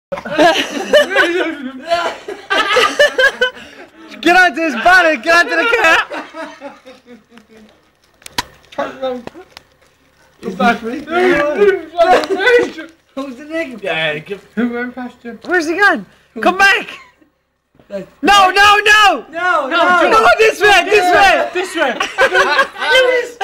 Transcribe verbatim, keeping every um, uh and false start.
Get onto his bonnet, get onto the car! Come back me. Who's the nigga? Yeah, give who ran past you? Where's he gone? Come back! No, no, no! No, no, no, this way, this way! This way!